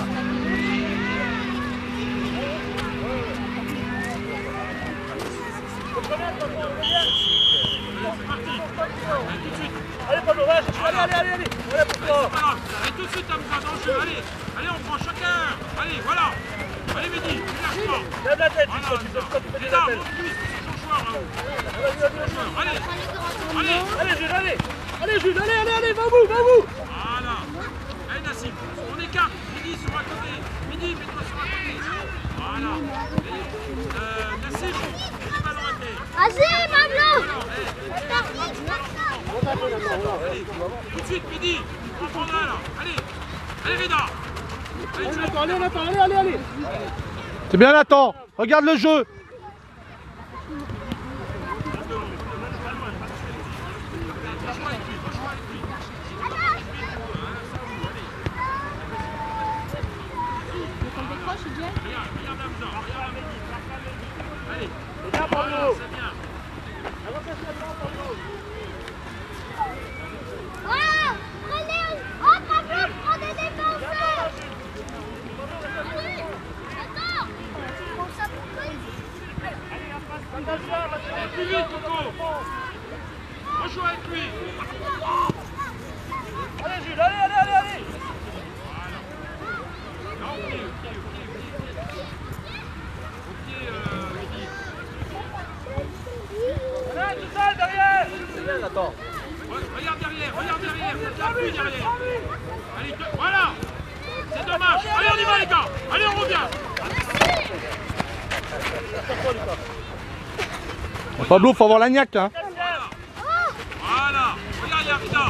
Allez Pablo, ouais, allez. Voilà pour toi. Allez tout de suite Hamza dans le jeu, allez on prend chacun. Allez, voilà. Allez Mehdi, tu lâches pas. Lève la tête, tu peux des appels. Allez Jules, allez, va-vous. Voilà. Allez Nassim, on écarte. Mehdi sur un côté. Mehdi, mets-toi sur un côté. Voilà. Nassim, mets le ballon à terre. Vas-y, Pablo. Allez, tout de suite Mehdi, on prendra là. Allez Reda. Allez. C'est bien Nathan, regarde le jeu. Allez, bien Pablo. c'est bien. Prends des défenseurs. Attends. Plus vite Coco. Rejoins avec lui. Allez Jules, allez. Non, au pied. Mehdi. Allez, tout seul derrière. C'est bien Nathan. Regarde derrière, t'appuies derrière. Allez, voilà. C'est dommage. Allez, on y va les gars. Allez, on revient. Pablo, faut avoir la niaque hein. Voilà. Regarde, il y a Reda.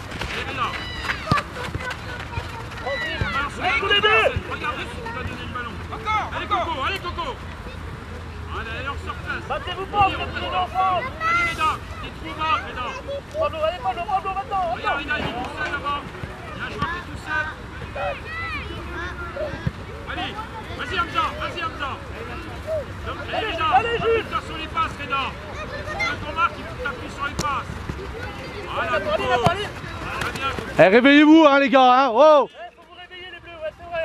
Allez, tous les deux. Regardez si tu vas donner le ballon. Allez Coco. Allez, on sort place. Battez-vous pas, vous êtes tous ensemble. Allez Reda, t'es trop bas Reda. Pablo, maintenant. Regarde, il est tout seul là-bas. Il y a un joueur qui est tout seul. Allez, vas-y Hamza. Allez Reda, allez, Jules. appuie-toi sur les passes Reda. Quand on marque, il faut que tu appuies sur les passes. Voilà, Coco. Allez. Très bien Coco. Eh, réveillez-vous hein les gars hein. Oh. Faut vous réveiller les bleus, ouais, c'est vrai.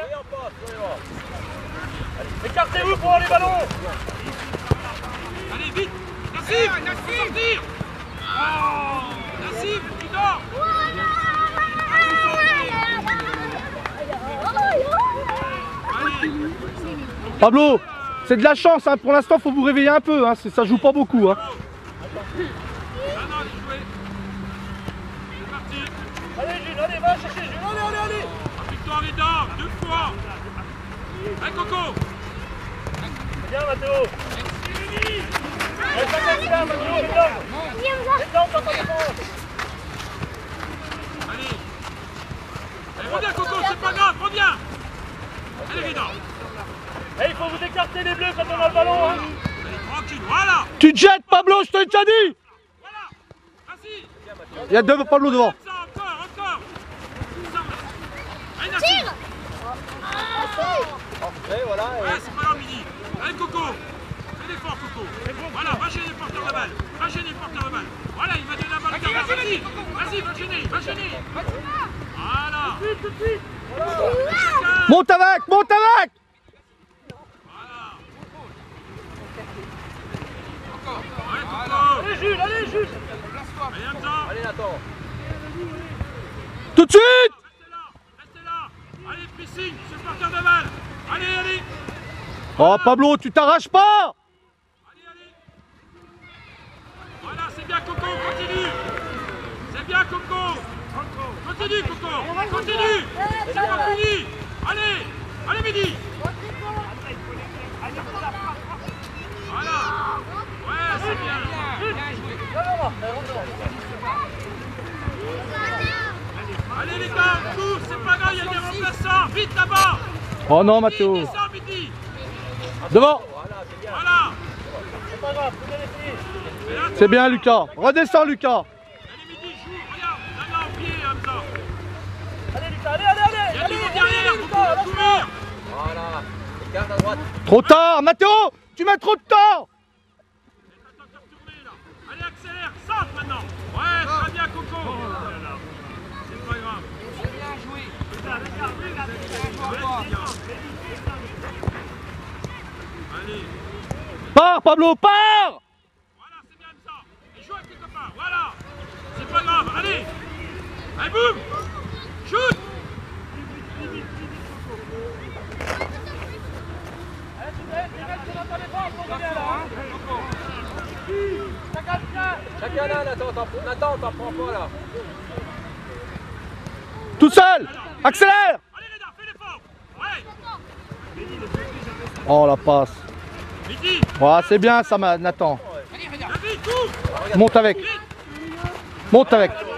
Écartez-vous pour avoir les ballons. Allez, vite. Nassim, sortir. Nassim, tu dors. Allez. Pablo, c'est de la chance hein. Pour l'instant faut vous réveiller un peu hein. Ça joue pas beaucoup hein. Non, allez jouer. C'est parti. Allez Jules, allez, va chercher Jules, allez. Victoire Reda, 2 fois. Allez Coco. Bien Mathéo. Reste là, Mathéo, Médon, t'entends les bons. Allez. Allez, reviens Coco, c'est pas grave, reviens. Allez Reda. Il faut vous écarter les bleus quand on a le ballon. Hein. Allez, tranquille, voilà. Tu te jettes Pablo, je te l'ai déjà dit. Voilà. Vas-y. Il y a deux Pablo devant. Ça, encore. Ça. Allez Nassim. Ouais, c'est pas grave Mehdi. Allez Coco. Fais l'effort Coco. Voilà, va gêner le porteur de balle. Voilà, il va donner la balle au gardien. Vas-y, va gêner. Voilà. Tout de suite. Monte avec. Voilà. Ouais, Coco. Allez Jules. Allez Hamza. Allez Nathan. Tout de suite. Restez là. Allez, pressing sur le porteur de balle. Allez. Oh Pablo, tu t'arraches pas. Allez. Voilà, c'est bien Coco, continue. C'est bien Coco. Continue Coco. Continue. C'est pas fini. Allez Mehdi. Voilà. Ouais, c'est bien. Allez les gars, on court, c'est pas grave, il y a des remplaçants. Vite là-bas. Oh non Mathéo. Descends Mehdi. Devant. Voilà. C'est pas grave, faut bien essayer. C'est bien Lucas. Redescends Lucas. Allez Mehdi, joue, regarde. Là, au pied, Hamza. Allez Lucas, allez. Il y a du monde derrière, vous pouvez courir. Voilà, garde à droite. Trop tard Mathéo. Tu mets trop de temps. Allez, accélère, saute maintenant. Ouais, très bien, Coco. C'est pas grave. Bien joué. Pablo, pars! Voilà, c'est bien ça. Et joue avec tes copains, voilà. C'est pas grave, allez. Allez, boum. Shoot. Chacun là, Nathan, t'en prends pas là. Tout seul! Accélère! Allez, Reda, fais l'effort. Ouais. Oh la passe. Midi. Ouais, c'est bien ça, Nathan. David, tout. Monte avec. Monte avec. Vas-y.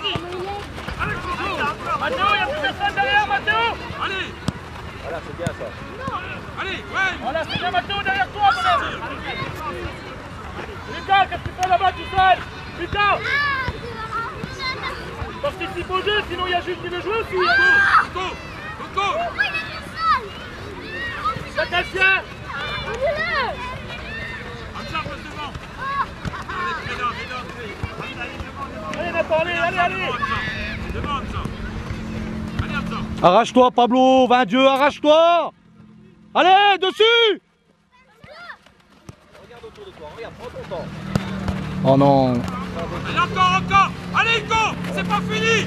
Mathéo, il y a plus personne derrière, Mathéo. Allez. Voilà, c'est bien ça. Allez, ouais. Voilà, c'est bien Mathéo derrière toi, mon homme. Lucas, qu'est-ce que tu fais là-bas tout seul? Lucas, participe au jeu, sinon il y a Jules qui veut jouer aussi. Coco. Coco. Chacun sien. Hamza, passe devant. Avec Reda. Allez Nathan, allez. Devant, Hamza. Allez, Hamza. Arrache-toi, Pablo, 20 Dieu, arrache-toi! Allez, dessus! Regarde autour de toi, regarde, prends ton temps. Oh non. Allez, encore. Allez, Hugo, c'est pas fini.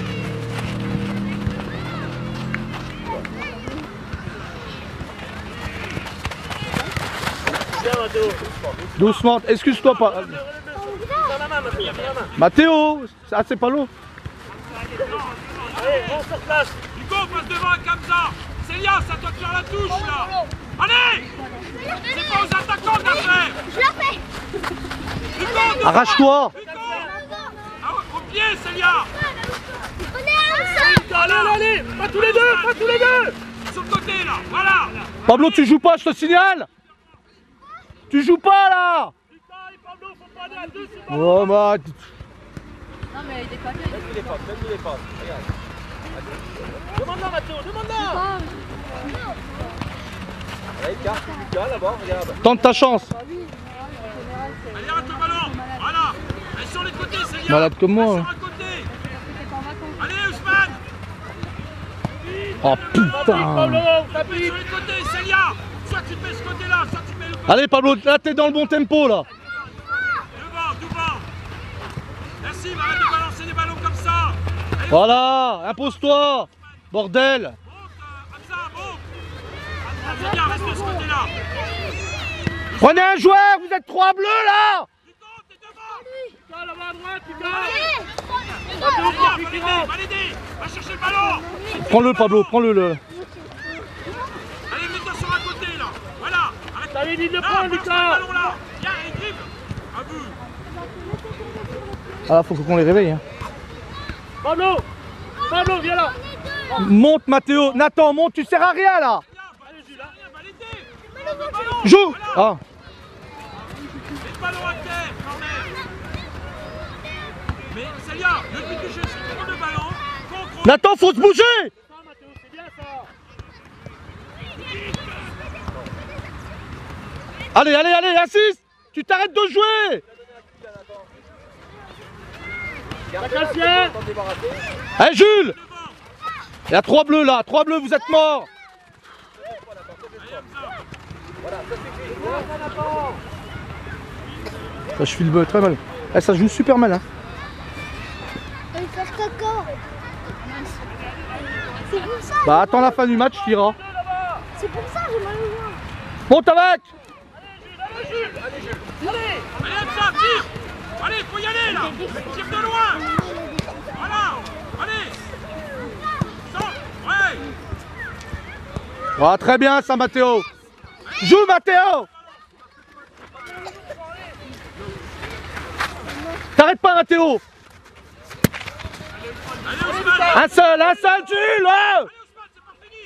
Viens Mathéo. Doucement, excuse-toi pas. Dans la main, Mathéo, dans la main. Mathéo, ça c'est pas l'eau. Allez, on sur place. Hugo, passe devant avec Hamza. Célia, ça doit te faire la touche, là. Allez. C'est pas aux attaquants de la faire. Je la fais. Hugo, devant. Arrache-toi! Hugo. Ah, au pied, Célia. On est ensemble. Allez, pas tous les deux. Sur le côté, là. Voilà. Pablo, tu joues pas, je te signale! Tu joues pas là! Lucas et Pablo, faut pas aller à deux, c'est bon. Oh, bah, Non mais il est pas Donne-lui les passes, regarde. Demande-la Mathéo, demande-la. Allez, carte, Lucas là-bas, regarde. tente ta chance. Allez, arrête le ballon. Voilà. Allez, sur les côtés, Célia. Malade comme moi, Allez, hein. sur un côté. Allez, Ousmane. Oh Pablo, Allez, tapis. sur les côtés, Célia. Soit tu te mets ce côté-là, soit tu mets le côté. Allez Pablo, là t'es dans le bon tempo là. Devant. Merci, arrête de balancer des ballons comme ça. Allez, Voilà, impose-toi. Bordel. monte, Hamza, monte. C'est bien, reste de ce côté-là. Prenez un joueur, vous êtes 3 bleus là. Hugo, t'es devant. Lucas, là-bas à droite, Lucas. Allez, validé. Va chercher le ballon. Prends-le Pablo, prends-le. Allez, mets-toi sur un côté, là. Voilà. Arrête. David, il le Là, prend, balance Lucas. le ballon, là. Viens, allez, dribble. À vous. Ah, faut qu'on les réveille. Hein. Pablo, viens là. Monte Mathéo. Nathan, monte, tu sers à rien là. Allez, Jules, là. Validé. Joue. Ah. Mets le ballon à terre, quand même. Mais Célia, le but du jeu, c'est de prendre le ballon, contrôle. Nathan, faut se bouger. Ça, Mathéo, c'est bien ça. Allez, assiste. Tu t'arrêtes de jouer. Chacun sien. T'en débarrasser. Allez Jules. Devant. Il y a 3 bleus là, 3 bleus, vous êtes morts. Voilà, ça suffit. Voilà, ça Nathan. Ça, je filme très mal. Eh, ça joue super mal. Hein. On va faire caca. C'est pour ça. Bah attends la fin du match, tu iras. C'est pour ça j'ai mal au doigt. Monte avec. Allez, Hamza, tire. Allez, faut y aller, là. Tire de loin. Voilà. Allez. Sors. Ouais. Oh, très bien ça Mathéo. Joue Mathéo. T'arrêtes pas Mathéo. Allez, Ousmane. Un seul Jules. Ouais. Allez, Ousmane, c'est pas fini.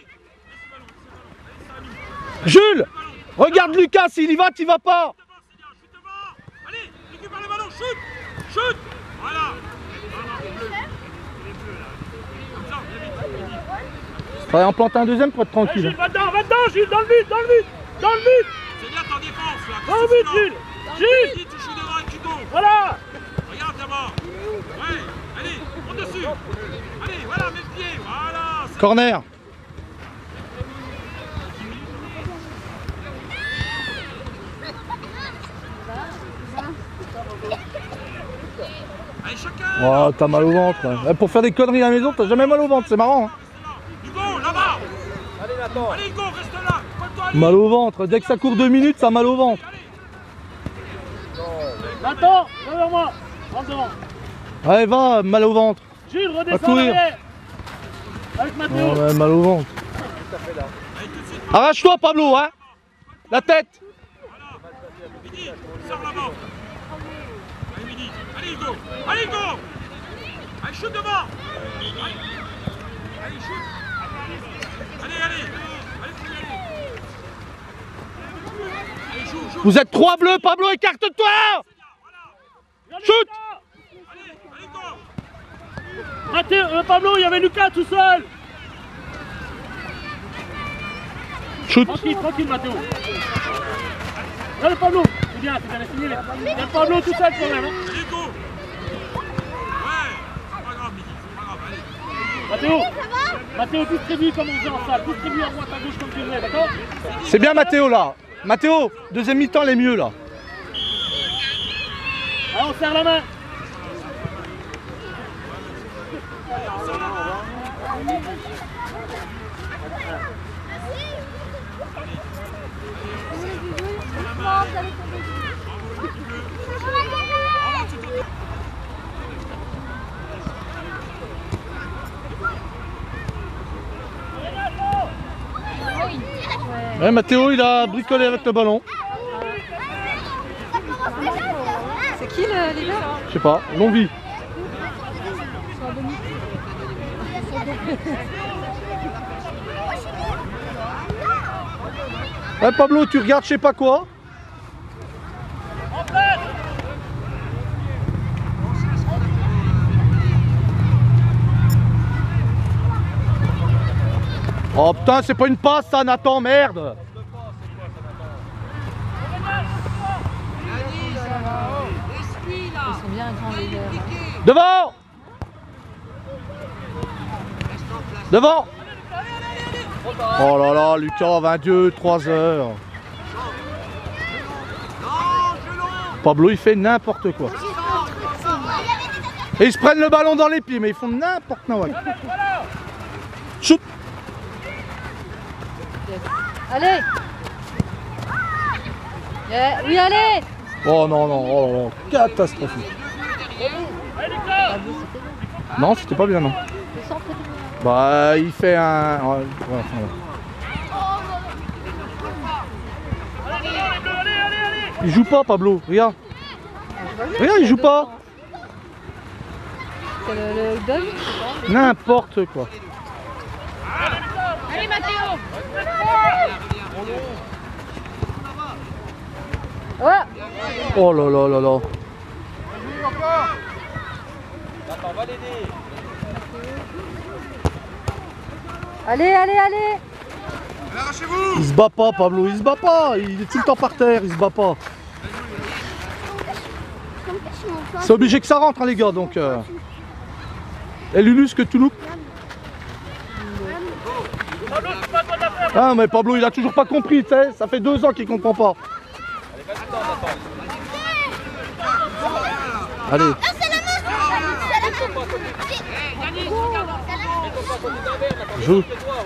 Jules, regarde Lucas, s'il y va, t'y vas pas. Devant, Célia, chute devant. Allez, récupère le ballon, shoot. Voilà. Non, bleu. Il est bleu, là. Comme ça, viens vite. Faudrait en planter un deuxième pour être Allez, tranquille. Jules, va dedans, Jules, dans le but. Célia, t'en défense, là. Dans le but, Jules. Jules, Vas-y, tu joues devant avec Hugo. voilà. Regarde d'abord. Ouais, allez, monte dessus. Allez, voilà, mets le pied. Voilà. Corner. Allez, chacun. Oh, t'as mal au ventre. Ouais, pour faire des conneries à la maison, t'as jamais mal au ventre, c'est marrant. Hein. Hugo, là-bas. Allez, Nathan. Allez, Hugo, reste là. Colle-toi, allez. Mal au ventre. Dès que ça court 2 minutes, ça a mal au ventre. Nathan, viens vers moi. Rentre devant. Allez, va, mal au ventre. Jules, Va redescends courir. derrière. Avec Mathéo. Oh, ouais, mal au ventre. Allez, tout de suite. Arrache-toi, Pablo, hein. La tête. Midi, sors là-bas. Allez, Midi. Allez, Hugo. Allez, Hugo. Allez, shoot devant. Allez, allez shoot. Allez, allez. Allez, faut y aller. Allez, joue. Vous êtes 3 bleus, Pablo, écarte-toi. Shoot. Allez, allez, go. Mathéo, Pablo, il y avait Lucas tout seul. Shoot. Tranquille, tranquille, Mathéo. Allez, Pablo. C'est bien essayé. Il y a Pablo tout seul quand même. Hein. Allez, go. Ouais, c'est pas grave, Midi. C'est pas grave, allez. Mathéo, Mathéo, distribue comme on faisait en salle. Distribue à droite, à gauche comme tu voulais, d'accord? C'est bien, Mathéo, là. Mathéo, deuxième mi-temps, elle est mieux, là. Allez, on serre la main. Ouais, Mathéo, il a bricolé avec le ballon. C'est qui les gars? Je sais pas, longue vie. Ouais, Pablo, tu regardes je sais pas quoi. Oh putain, c'est pas une passe ça, Nathan, merde. Ils sont bien grands les gars. Devant. Devant. Oh là là, Lucas, 22, 3 heures. Pablo, il fait n'importe quoi. Et ils se prennent le ballon dans les pieds, mais ils font n'importe quoi. Shoot. Allez. Oui, allez. Oh non, non, oh là là, catastrophique. Non, c'était pas bien, non. Bah, il fait un... Ouais, ouais, ouais. Il joue pas, Pablo, regarde. Regarde, il joue pas. C'est le dog. N'importe quoi. Allez, Mathéo. Ouais. Oh là là là là. Nathan, va l'aider. Allez, allez, allez. Il se bat pas, Pablo, il se bat pas. Il est tout le temps par terre, il se bat pas. C'est obligé que ça rentre, hein, les gars, donc... Et Lulus, que tu loupes. Ah, mais Pablo, il a toujours pas compris, tu sais. Ça fait 2 ans qu'il comprend pas. Allez. Non, c'est la main. Joue.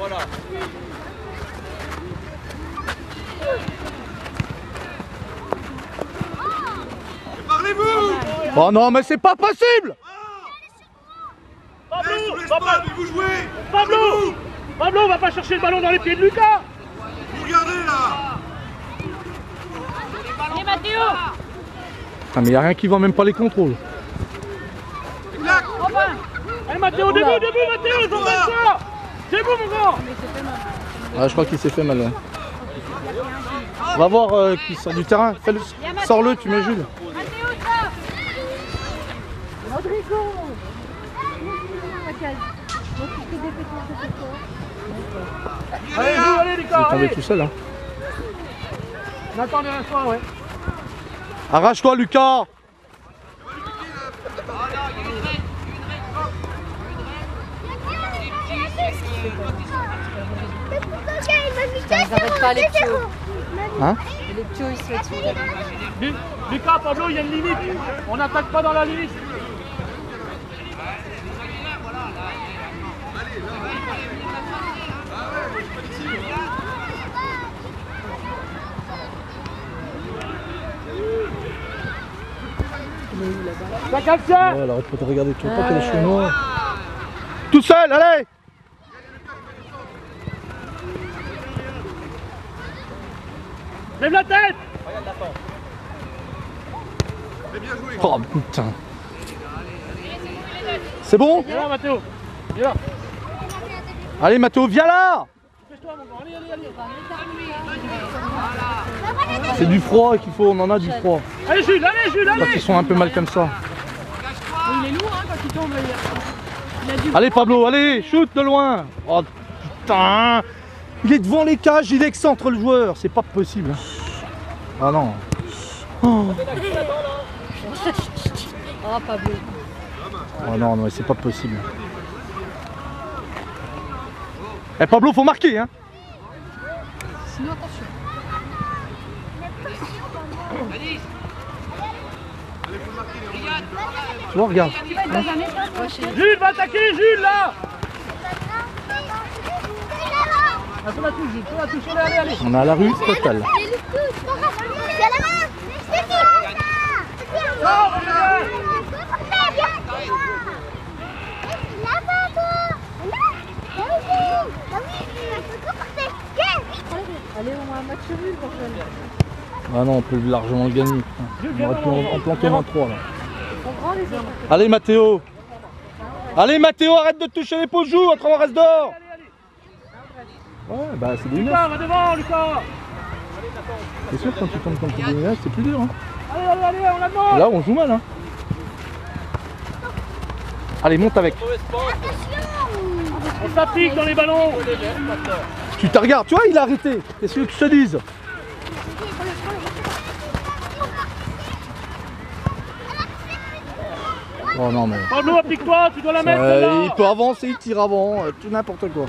Oh non, mais c'est pas possible. Pablo, Pablo, Pablo, va pas chercher le ballon dans les pieds de Lucas. Regardez là. Allez, Mathéo. Ah, mais il n'y a rien qui va, même pas les contrôles. Allez, Mathéo, debout, Mathéo, ils ont fait ça. Debout, mon gars. Ah, je crois qu'il s'est fait mal. Ouais. On va voir qui sort du terrain. Sors-le, tu mets Jules. Mathéo, ça. Rodrigo. Allez, joue, allez, Il est Lucas. tombé Allez. tout seul. Hein. Nathan, derrière toi, ouais. Arrache-toi, Lucas. Ils arrêtent pas les ptios. Hein? Les ptios, ils se mettent sur. Lucas, Pablo, il y a une limite. On n'attaque pas dans la limite. Ça calcia. Ouais, elle arrête pas de regarder, tu vois pas qu'elle a les cheveux noirs. Tout seul, allez. Lève la tête. Oh putain. C'est bon? Viens là, Mathéo. Viens là. Allez Mathéo, viens là. Dépêche-toi, mon grand. Allez, allez, allez. C'est du froid qu'il faut, on en a du froid. Allez, Jules, allez, Jules, Quand allez. ils sont un peu mal comme ça. Il est lourd hein, quand il tombe. Il a du Allez Pablo, allez, shoot de loin. Oh putain. Il est devant les cages, il excentre le joueur, c'est pas possible. Ah non. Oh, Oh, Pablo. oh non, non, c'est pas possible. Eh Pablo, faut marquer hein. Sinon, attention. Tu vois, regarde. Jules, va attaquer, Jules, là. Ah, faut la touche, Jules, faut la touche. Allez, allez, allez. On a la rue totale. Allez, on a un match nul, bordel. Ah non, on peut largement le gagner. On aurait pu en planter un 3 là. On prend les hommes. Allez Mathéo. Allez Mathéo, arrête de toucher les peaux de joue, autrement on reste dehors. Ouais, bah c'est des lunettes. Lucas, va devant, Lucas. C'est sûr quand tu tombes comme des lunettes, c'est plus dur. Hein. Allez, allez, allez, on la demande. Là on joue mal. Hein. Allez, monte avec. On s'applique dans les ballons. Tu te regardes, tu vois, il a arrêté. Qu'est-ce que je te dise? Oh non mais... Pablo, applique-toi, tu dois la mettre là. il peut avancer, il tire avant, tout n'importe quoi.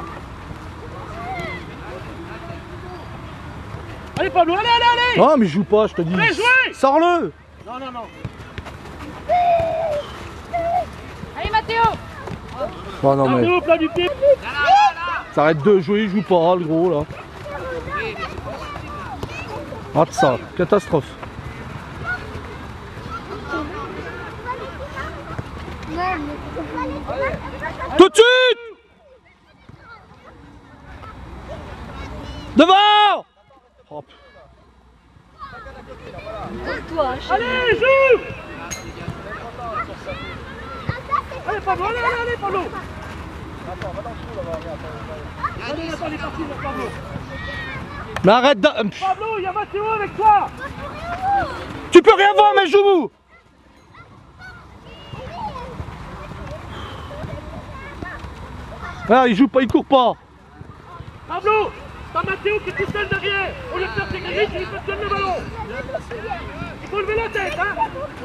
Allez, Pablo, allez, allez, allez. Non mais joue pas, je te dis. Allez, jouez. Sors-le. Non, non, non. Allez, Mathéo. Oh non mais... Pablo, plat du pied. Ça arrête de jouer, il joue pas, le gros là. Hâte ça, catastrophe. Tout de suite. Devant. Hop. Toi, hein, chérie. Allez, joue. Allez, Pablo, allez, allez, allez, Pablo. Allez, attends, il est parti, là, Pablo. Mais arrête de... Pablo, il y a Mathéo avec toi. Tu peux rien voir mais joue. Ah, il joue pas, il court pas. Pablo, t'as Mathéo qui est tout seul derrière. Au lieu de faire ses grilles, il faut tenir le ballon. Il faut lever la tête, hein.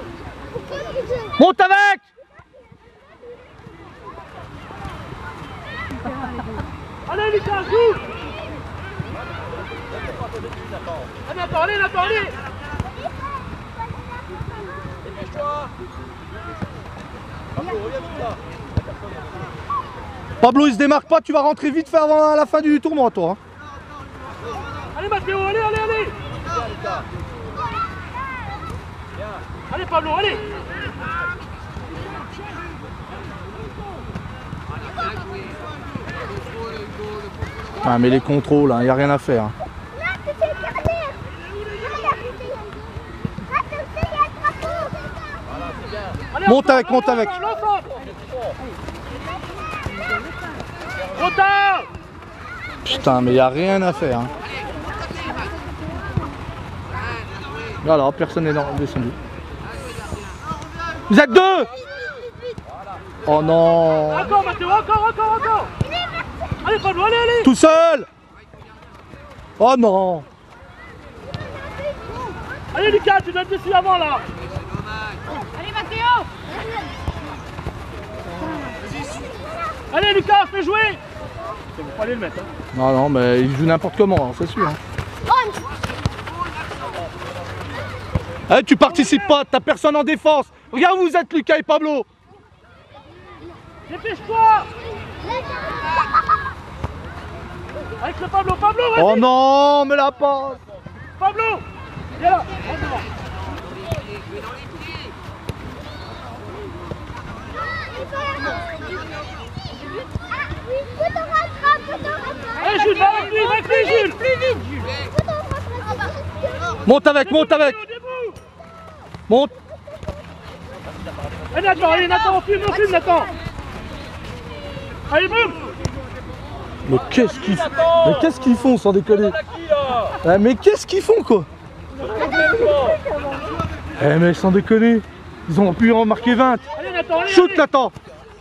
Monte avec. Allez, Lucas, joue. Allez, attends, allez, attends, allez. Pablo il se démarque pas, tu vas rentrer vite fait avant la fin du tournoi toi. Allez, Mathéo, allez, allez, allez. Allez, Pablo, allez. Ah mais les contrôles, il n'y a rien à faire. Hein. Allez, Monte avec, monte avec. Trop tard. Putain mais il n'y a rien à faire. Hein. Voilà, personne n'est descendu. Vous êtes deux. Oh non. Encore, Mathéo, encore. Allez, Pablo, allez, allez. Tout seul. Oh non. Allez, Lucas, tu dois être dessus avant, là. Allez, Mathéo. Allez, Lucas, fais jouer. Il faut aller le mettre, hein. Non, non, mais il joue n'importe comment, c'est sûr. Hein. Eh, tu participes pas, t'as personne en défense. Regarde où vous êtes, Lucas et Pablo. Dépêche-toi. Avec le Pablo, vas-y. Oh non, mais la passe. Pablo, viens là, rentre devant. Allez Jules, va avec lui, Jules. Monte avec, monte avec. Monte. Allez Nathan, on filme Nathan. Allez boum. Mais qu'est-ce qu'ils font sans déconner? Mais qu'est-ce qu'ils font quoi? Mais sans déconner, ils ont pu en marquer 20. Allez Nathan, allez. Shoot Nathan.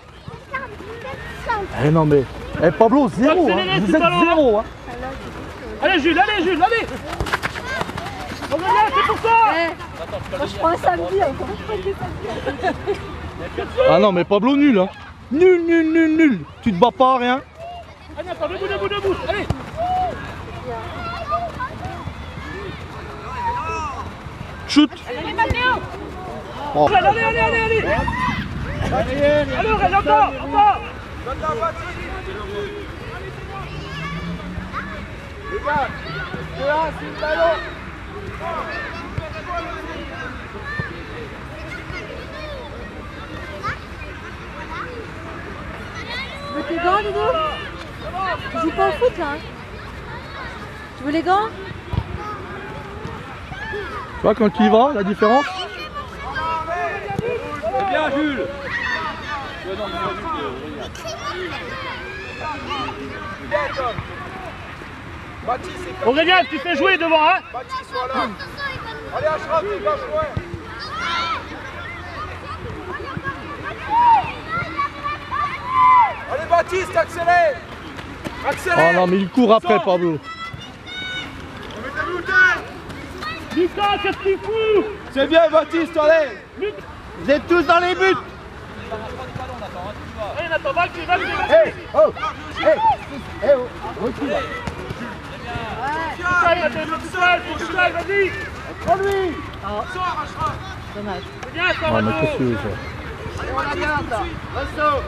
Non mais, Pablo, zéro, hein. Vous êtes zéro. Hein. Allez Jules, allez. On va bien, c'est pour ça. Moi je prends un samedi encore. Ah non mais Pablo nul hein. Nul. Tu te bats pas, rien. Allez Nathan, debout. Allez. Shoot. Allez Mathéo. Oh. Allez. Allez Aurèle, encore. Les gars, 2-1, c'est le ballon. Tu veux tes gants, Doudou? Tu joues pas au foot là hein? Tu veux les gants? Tu vois quand il va, la différence? C'est bien, Jules. Aurélien, tu fais jouer devant, hein. Baptiste, voilà. Allez, Ashraf, tu vas jouer. Allez, Baptiste, accélère. Oh non mais il court après Pablo. Lucas, qu'est-ce qu'il fout? C'est bien, Baptiste, allez. Vous êtes tous dans les buts. Allez Nathan, va recule. Recule. Lucas, vas-y. Prends lui. Dommage. C'est bien, ça, Ah mais Renaud. qu'est-ce que tu veux ça? Allez, on la garde là. Resto.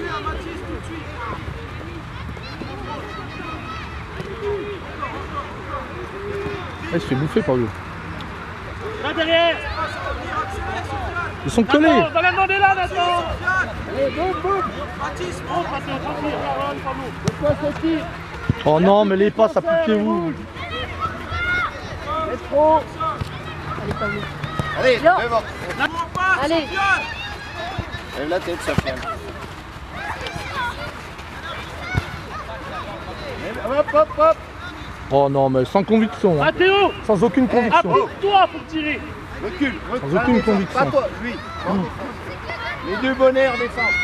Il se fait bouffer Pablo. Là derrière. Ils sont collés. Nathan, on va la demander là, Nathan. Allez, boum. Baptiste, monte, Nathan, tranquille, Aaron, Pablo. C'est quoi ce tir? Oh non mais les passes à plus que vous. C'est trop. Allez, Pablo. Allez, Viens. devant. Allez. Lève la tête, Sofiane. Hop. Oh non mais sans conviction. Hein. Mathéo, Sans aucune conviction. applique-toi pour tirer. Recule. Sans aucune conviction. Pas toi, lui. Les deux bonnets en défense.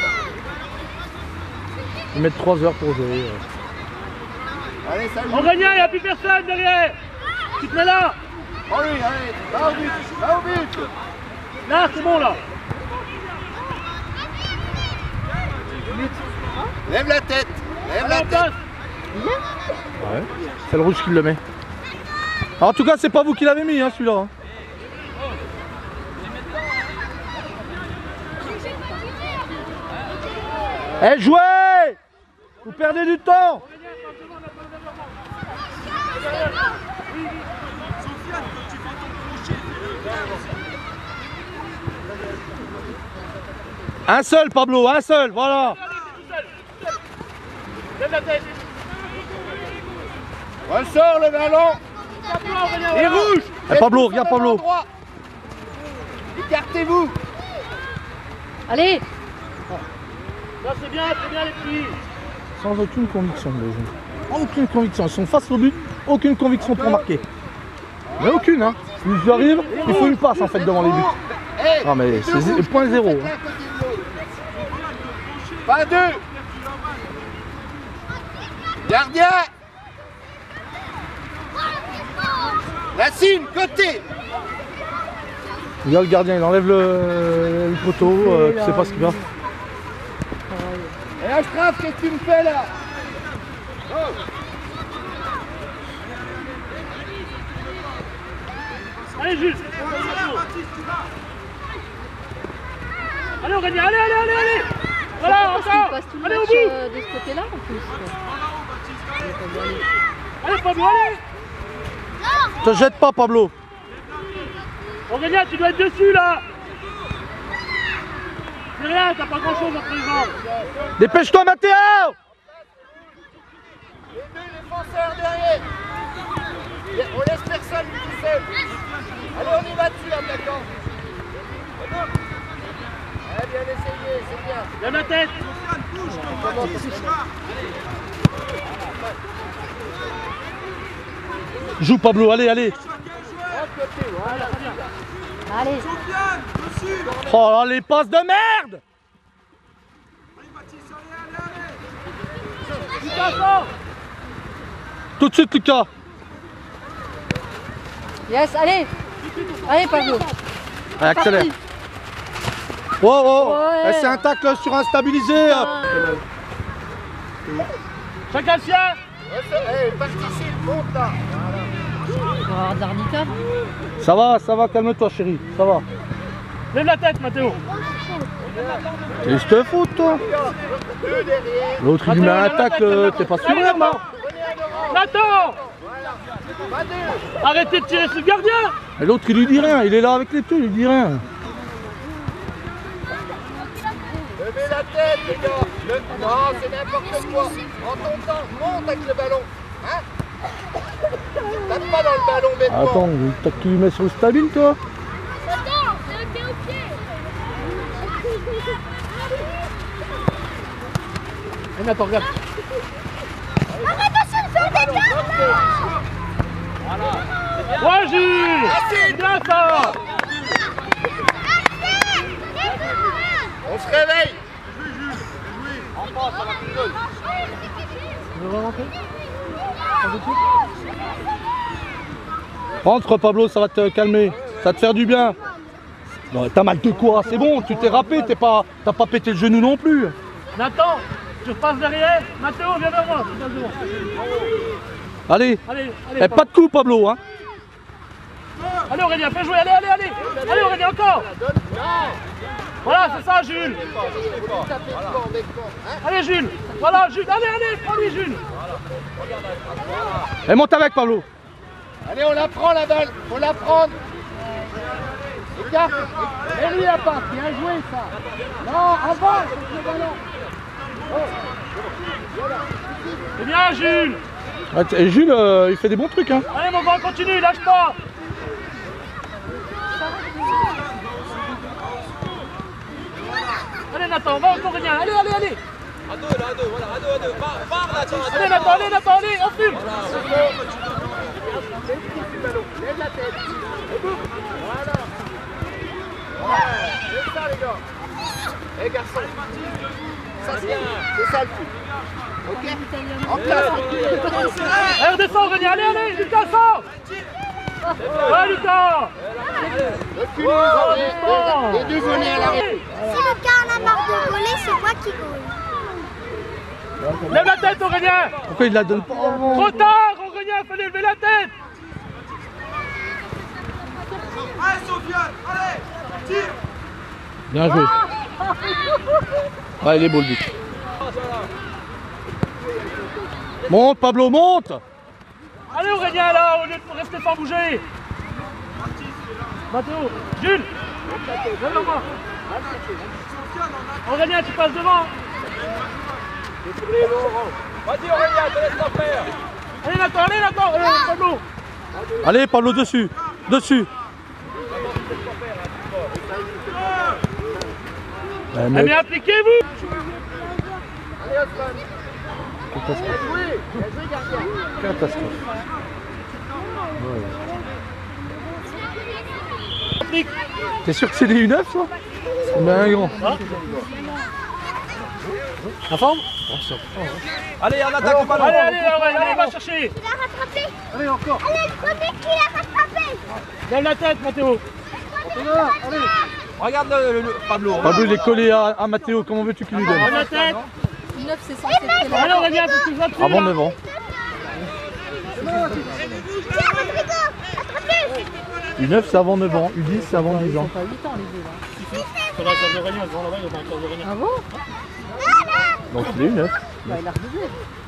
Ils mettent 3 heures pour jouer. Allez, ça joue. Aurélien, il n'y a plus personne derrière. Tu te mets là. Oh lui, allez, va au but. Là, c'est bon, là. Lève la tête. Allez, en place. Ouais. C'est le rouge qui le met. Alors, en tout cas c'est pas vous qui l'avez mis hein, celui-là. Hein. Jouez! Vous perdez du temps! Un seul Pablo, un seul, voilà! Lève la tête. Ressort le ballon. Les rouges. Pablo, regarde Pablo! Écartez-vous. Allez. Ça, c'est bien les petits. Sans aucune conviction les gens. Aucune conviction, ils sont face au but, aucune conviction pour marquer. Mais aucune hein. S'ils arrivent, il faut une passe en fait devant les buts. Ah mais c'est point zéro. Hein. Pas deux. Gardien. Racine, côté. Regarde le gardien, il enlève le poteau, tu sais pas ce qu'il va. Et Ashraf, qu'est-ce que tu me fais là? Allez, Jules. Allez, Aurélien, allez. Voilà, Parce qu'il encore. passe tout le Allez, au match bout. de ce côté-là en plus. Allez, Pablo, allez. Te jette pas Pablo. Aurélien, tu dois être dessus, là. C'est rien, t'as pas grand chose entre les jambes. Dépêche-toi, Mathéo! Les deux défenseurs derrière. On laisse personne tout seul. Allez, on y va dessus, l'attaquant. Allez, bien essayé, c'est bien. Lève la tête. Joue, Pablo, allez, allez. Allez. Oh là, les passes de merde! Tout de suite, Lucas. Yes, allez. Allez, Pablo. Allez, accélère. Oh, oh. Ouais. Eh, c'est un tacle sur un stabilisé. Chacun le sien. Allez, participe, monte là. On va avoir de l'arnica. Ça va, calme-toi, chérie. Ça va. Lève la tête, Mathéo. Et je te fous, toi. Deux derrière. L'autre, il lui met un tacle, t'es pas sûr, Allez, là? Nathan. Pas deux. Arrêtez de tirer sur le gardien. Et l'autre, il lui dit rien. Il est là avec les deux, il lui dit rien. Levez la tête, les gars. Non, c'est n'importe quoi. En ton temps, monte avec le ballon. Hein? Tape pas dans le ballon, bêtement. Attends, t'as que tu lui mets sur le stabile, toi? Et Nathan, regarde. Ouais, Jules. C'est bien ça. On se réveille. Rentre, Pablo, ça va te calmer. Ça va te faire du bien. Non, t'as mal de quoi? C'est bon, tu t'es râpé, t'as pas pété le genou non plus. Nathan, tu repasses derrière. Mathéo, viens vers moi. Tu viens devant. Allez, Allez, allez. eh, pas de coup, Pablo, hein. Allez Aurélien, fais jouer, allez, allez, allez. Allez Aurélien, encore. Voilà, c'est ça Jules. Allez Jules. Voilà Jules, allez, allez, prends-lui Jules. Et monte avec, Pablo. Allez, on la prend la balle. Faut la prendre. Écarte. Et lui la passe. Bien joué ça. Non, avance avec le ballon. C'est bien Jules. Et Jules, il fait des bons trucs, hein. Allez mon grand, continue, lâche pas. Allez Nathan, va encore Aurélien, allez, allez, allez. À deux, là, à deux, voilà, à deux. Allez Nathan, allez Nathan, allez, on fume. Lève la tête. Voilà. Voilà. C'est ça les gars. Eh garçon. Ça c'est ça le foot. Ok. En place. Allez, redescends Aurélien, allez, allez, Lucas, sors. Ouais Lucas. Les deux venez à l'arrière. Si le cas en a marre de voler, c'est moi qui vole. Lève la tête Aurélien. Pourquoi il la donne pas avant? Trop tard Aurélien, fallait lever la tête. Allez, Sofiane, allez, tire. Bien joué. Ouais, il est beau le but. Monte, Pablo, monte. Allez Aurélien là, au lieu de rester sans bouger. Mathéo, Jules, viens vers moi. Aurélien, tu passes devant. Vas-y Aurélien, te laisse pas faire. Allez Nathan, Pablo. Allez, Pablo, dessus. Dessus. Eh mais appliquez-vous. Allez Osman. Bien joué gardien. Catastrophe. Applique. T'es sûr que c'est des U9, ça? On met un grand. La forme. Allez, on attaque le ballon. Allez, allez, va chercher. Il a rattrapé. Allez, encore. Allez, le premier qui l'a rattrapé. Lève la tête, Mathéo. Regarde le Pablo. Pablo, il est collé à Mathéo. Comment veux-tu qu'il lui Lève donne? la tête. 9, c'est censé être Allez, Aurélien, faut que tu vas dessus. Avant là. 9 ans. Tiens, Rodrigo, attrapez. U9, c'est avant 9 ans. U10, c'est avant 10 ans. pas 8 ans les deux là. Sur la case d'Aurélien, devant là-bas, il y a pas un case d'Aurélien. Ah bon? Donc il est U9. Bah il a redoublé.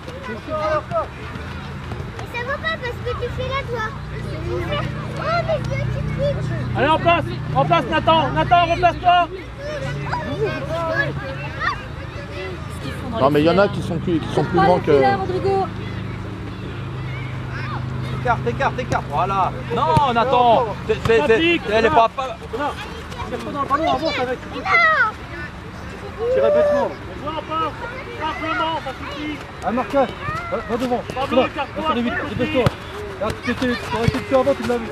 Mais ça va pas parce que tu fais là, toi. Oh, mes yeux, tu triches. Allez, en place, Nathan. Nathan, replace-toi. Non mais il y en a qui sont plus grands que... Rodrigo. Écarte, voilà. Non, Nathan, elle est pas... Non, c'est pas dans le ballon, avance avec. Tirer bêtement. Vois pas, simplement, ça suffit. Un marquage, va devant. Pablo, écarte-toi. Allez vite, dépêche-toi. Regarde, tu aurais été dessus avant, tu l'as vu.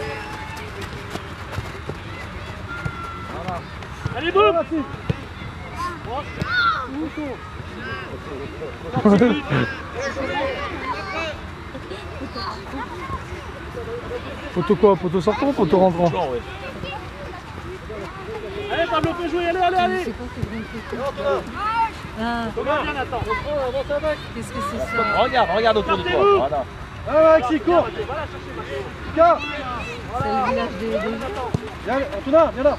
Allez, boum. Poteau quoi? Poteau sortant ou poteau rentrant? Allez, Pablo peut jouer, allez. Ah, Thomas, viens, Nathan. qu'est-ce que c'est ça? Regarde autour de toi. Voilà. Ah ouais, Alexis, cours. Car. C'est le village des... Viens, Antonin, viens là.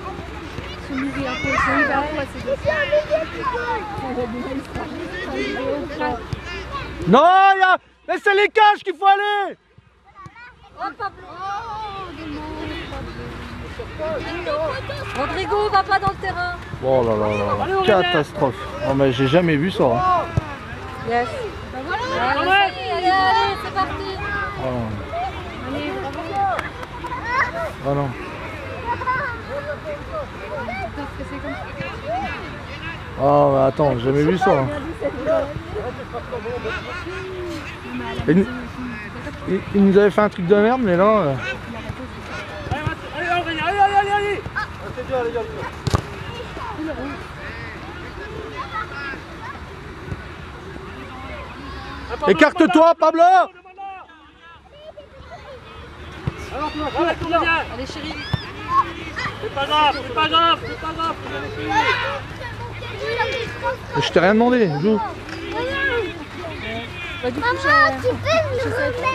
Non, mais c'est les cages qu'il faut aller. Rodrigo, va pas dans le terrain. Oh là là, catastrophe. Oh mais j'ai jamais vu ça. Hein. Yes. Allez, c'est parti. Oh. Oh non. Oh mais attends, j'ai jamais vu ça. Hein. Il nous avait fait un truc de merde, mais là... Allez. C'est bien, les gars. Écarte-toi, Pablo. Allez, chérie. C'est pas grave. Je t'ai rien demandé, joue. Maman, tu peux me remettre?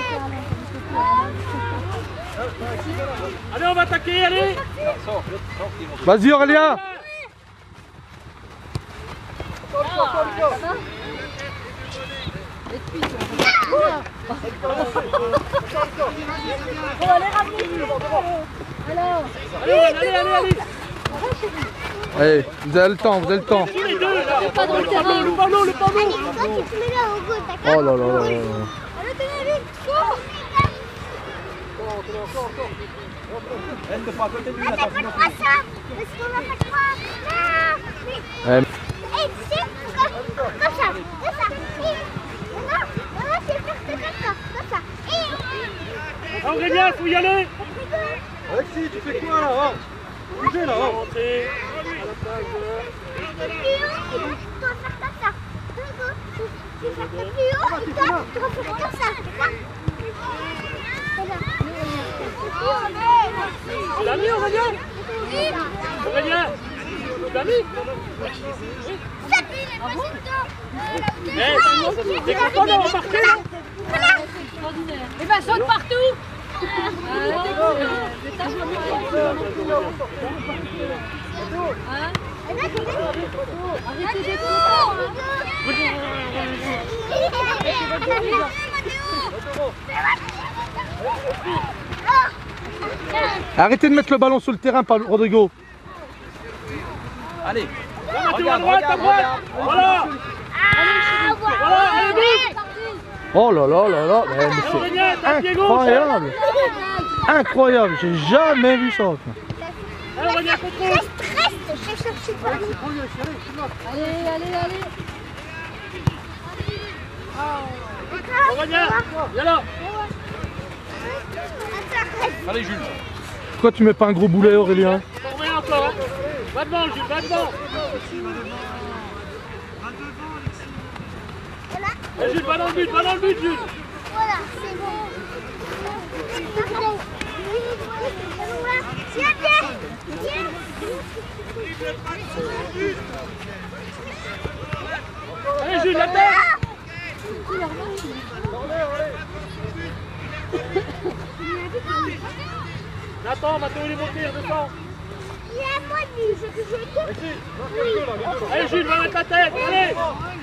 Allez, on va attaquer, allez. Vas-y Aurélien. Allez. Allez, vous avez le temps, Tous les deux, là. Pas dans le terrain. Le ballon. Allez, toi, tu te mets là au goût, d'accord? Oh là là là là. Reste pas à côté de lui, Ça Nathan. fait quoi ça? Parce qu'on n'a pas de quoi. Non, mais... tu sais, comme ça. Non, c'est faire comme ça. Aurélien, faut y aller. Alexis, tu fais quoi là? Bougez là. Rentrez. Tu vas faire comme ça. Tu vas faire plus haut et toi, tu vas faire comme ça. Tu l'as mis, Aurélien? Tu l'as mis? T'es content d'avoir marqué, là? Eh ben, saute partout. Arrêtez d'être Arrêtez de mettre le ballon sur le terrain, Pablo Rodrigo. Allez. À droite. Voilà, allez, vite. Oh là là là là, mais Aurélien, c'est t'as le pied gauche. incroyable. Incroyable, j'ai jamais vu ça. Allez, Aurélien, contrôle. Allez. Aurélien, viens là. Allez, Jules. Pourquoi tu mets pas un gros boulet, Aurélien? Formez encore, hein. Va devant, Jules, va devant. Allez, Jules, va dans le but, Jules. Voilà, c'est bon. Allez, Jules, la tête. Nathan, Mathéo, il est monté, redescend. Il y a un mois de nuit, je te Allez, Jules, va mettre la tête, allez.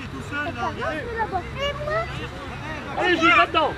Allez, Jules, va dedans.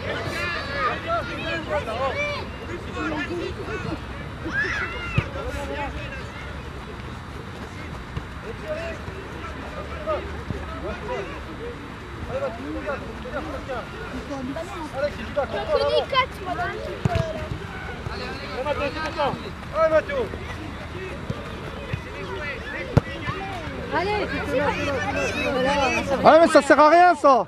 Allez, Ah mais ça sert à rien ça.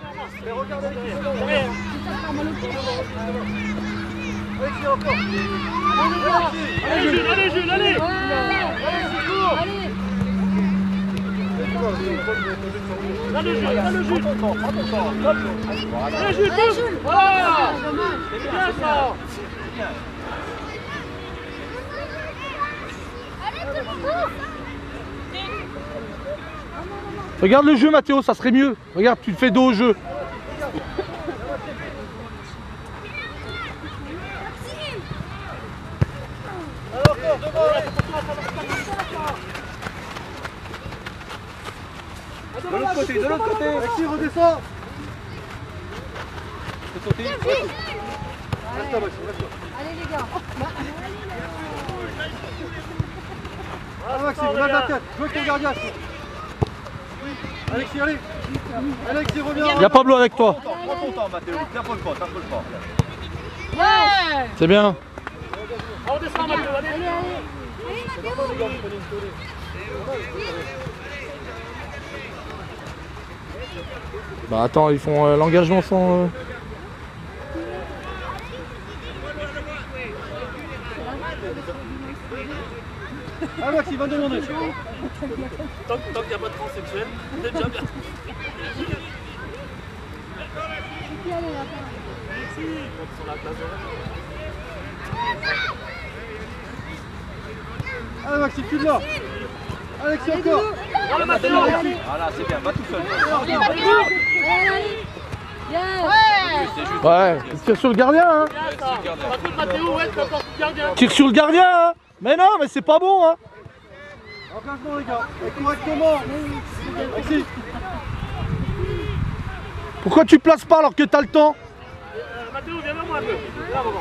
Allez Jules, allez Jules, allez. Là le Jules, là le Jules. Allez Jules, Jules. Voilà. C'est bien ça. Regarde le jeu Mathéo, ça serait mieux. Regarde, tu te fais dos au jeu. De l'autre côté, de l'autre côté. Alexis, redescends. Fais sauter. Reste-toi, Maxime, reste-toi. allez les gars. Ah Maxime, lève la tête. Joue avec ton gardien. Alexis, allez. Alexis, reviens. Il y a Pablo avec toi. Prends ton temps, Mathéo. T'appelles pas, t'appelles pas. Ouais. C'est bien. On descend Mathieu, allez. Allez, allez. Bah attends, ils font l'engagement sans... Ah Maxime, va demander. Tant qu'il n'y a pas de transsexuel, c'est déjà bien. Qui allez là? Allez Maxime, tu l'as. Alexis, encore. Voilà Mathieu. Voilà, c'est bien, va tout seul. Allez, allez. Yes. Ouais, tire sur le gardien hein. Par contre Mathéo, ouais, c'est encore le gardien. Tire sur le gardien hein. Mais non, mais c'est pas bon hein. Engagement les gars. Et correctement. Alexis. Pourquoi tu places pas alors que t'as le temps? Mathéo, viens vers moi un peu. Là, maman.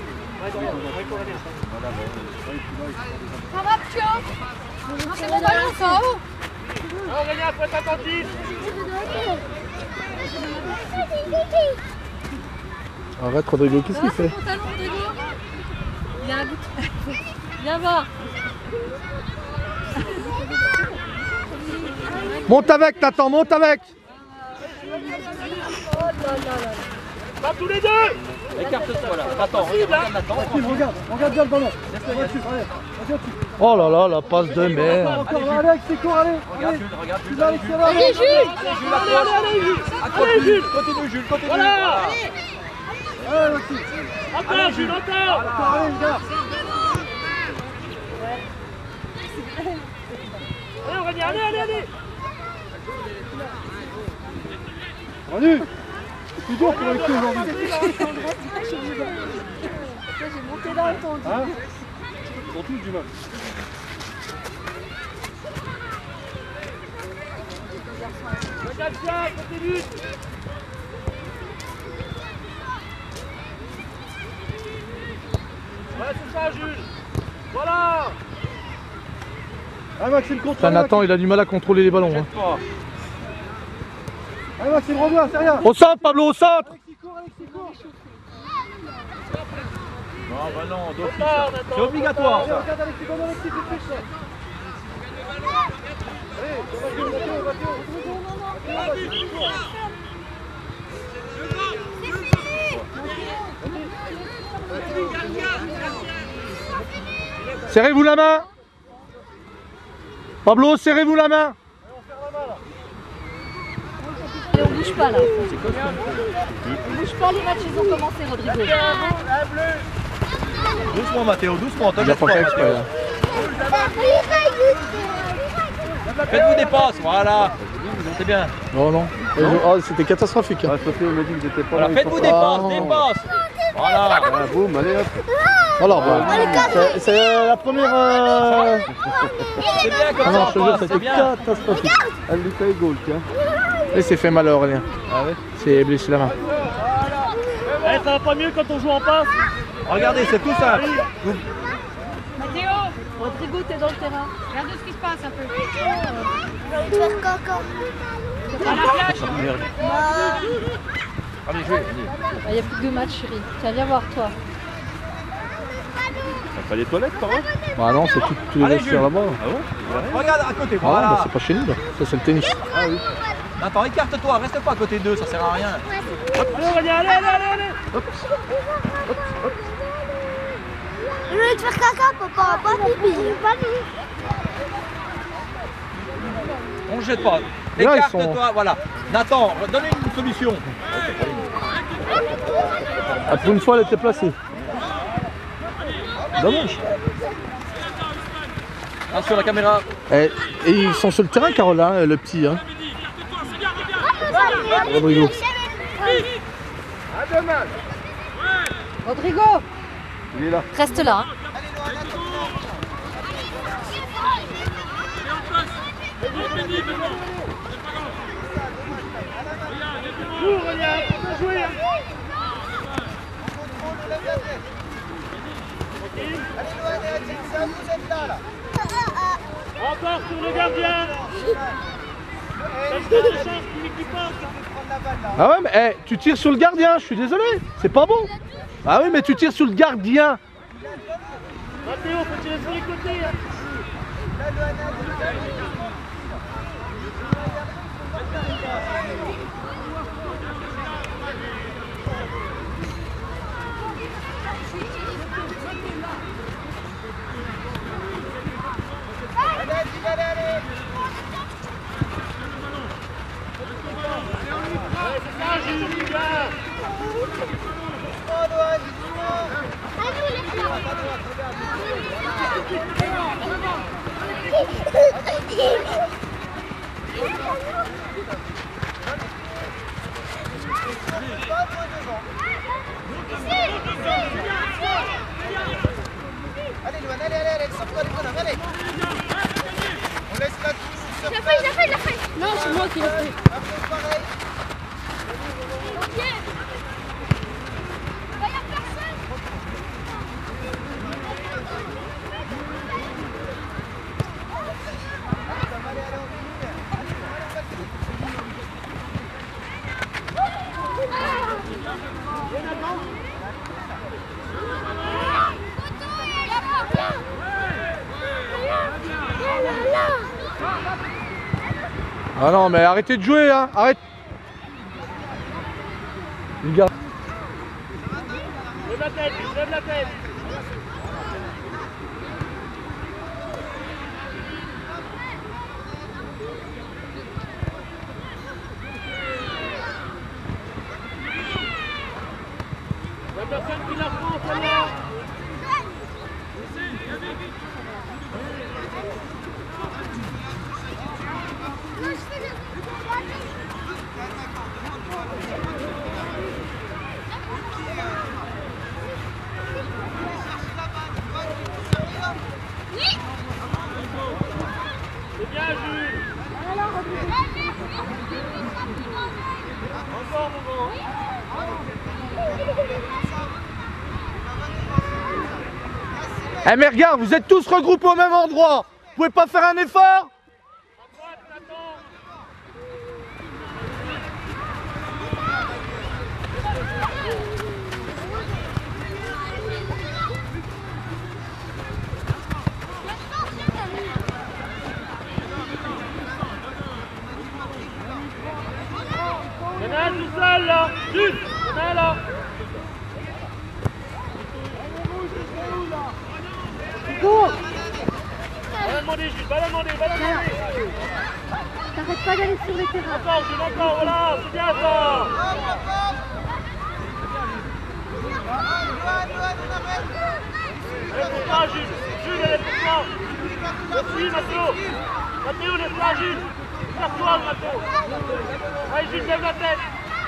Ça va, Pio? C'est mon ballon, ça. Alors, Aurélien, faut être attentif. Arrête Rodrigo, qu'est-ce qu'il fait? Mon talon, Rodrigo. Il y a un but. Viens voir. Monte avec, Nathan, monte avec. Pas tous les deux. Écarte-toi là. Attends, regarde Nathan. Maxime, regarde bien le ballon. Laisse-le dessus, allez. Vas-y au-dessus. Oh là là, la passe de merde. Encore, allez, c'est court, allez. Regarde Jules, regarde Jules. Tu vas, Alexis, là. Allez, Jules. Allez, Jules. Accroche Jules. Continue Jules, continue. Voilà. Allez, Maxime. Encore, Jules, encore. Encore, allez, les gars. Allez, Aurélien, allez. Manu. C'est dur pour Alexis aujourd'hui. J'ai monté là entendu. Hein? Ils ont tous du mal. Regarde ça, continue. Voilà, c'est ça, Jules. Voilà. Allez, Maxime, contre. Putain, Nathan, il a du mal à contrôler les ballons. Hein. Allez, Maxime, reviens, c'est rien. Au centre, Pablo, au centre. Alexis, cours, Alexis, cours. Non, bah non, d'office. Repars, Nathan. C'est obligatoire ça. Regarde Alexis, donne Alexis, tout de suite. Allez, Mathieu. Serrez-vous la main. Pablo, serrez-vous la main. Et on bouge pas là. On bouge pas, les matchs ils ont commencé, Rodrigo. Doucement Mathéo, doucement. Il a pas fait exprès là. Faites-vous des passes, voilà. C'est bien. Non, non. Oh, c'était catastrophique. Hein. Voilà, faites-vous des passes, des passes. Voilà. Boum, allez hop. Alors, bah, c'est la première. C'est bien comme Ah non, ça, je te jure, passe, c'est c'était bien. catastrophique. Elle lui fait goal, tiens. Et c'est fait mal à Aurélien. Ah ouais? C'est blessé la main. ça va pas mieux quand on joue en passe? Regardez, c'est tout simple. Mathéo, Rodrigo, t'es dans le terrain. Regarde ce qui se passe un peu. Je vais faire caca. À la plage. Allez, jouez. Il n'y a plus que 2 matchs, chérie. Tiens, viens voir, toi. T'as pas les toilettes, toi, hein? Ah non, c'est tous les Allez, vestiaires là-bas. Ah bon? Regarde à côté, Ah voilà. bah c'est pas chez nous là, ça c'est le tennis. Ah oui. Attends, écarte-toi, reste pas à côté d'eux, ça sert à rien. Allez, Aurélien, allez, allez, allez, allez. Je vais te faire caca, papa. Pas pipi. On jette pas. Là, ils Écarte-toi, sont- voilà. Nathan, donne une solution. Ah, pour une fois elle était placée. Dommage. Ah, sur la caméra. Et ils sont sur le terrain, Carole, hein, le petit. Hein. Rodrigo. À demain. Rodrigo, Il est là. reste là. Hein. Joue, Aurélien, on peut jouer. Vous êtes là. Encore sur le gardien. Parce que la chance qui passe. Ah ouais, mais tu tires sur le gardien, je suis désolé. C'est pas bon. Ah oui, mais tu tires sur le gardien. Mathéo, faut tirer sur les côtés. Hein. Allez, Loane, allez, sors-toi les bonhommes, allez. On laisse la touche sur Je l'ai fait. Non, c'est moi qui l'ai fait. un peu pareil. Ah non, mais arrêtez de jouer, hein. Arrête. Les gars. Lève la tête, lève la tête. La personne qui la prend, celle-là. C'est bien, Jules. Encore, mon grand. Eh mais regarde, vous êtes tous regroupés au même endroit. Vous pouvez pas faire un effort? Il y en a un tout seul là. Jules, il y en a un là. Go. Va la demander, Jules, va la demander, va la demander. T'arrêtes pas d'aller sur les terrains. Encore, Jules, encore, voilà, c'est bien ça. Elle est pour toi, Jules. Jules, elle est pour toi. Merci, Mathéo. Mathéo, laisse-la, Jules. Serre-toi, Mathéo. Allez, Jules, lève la tête.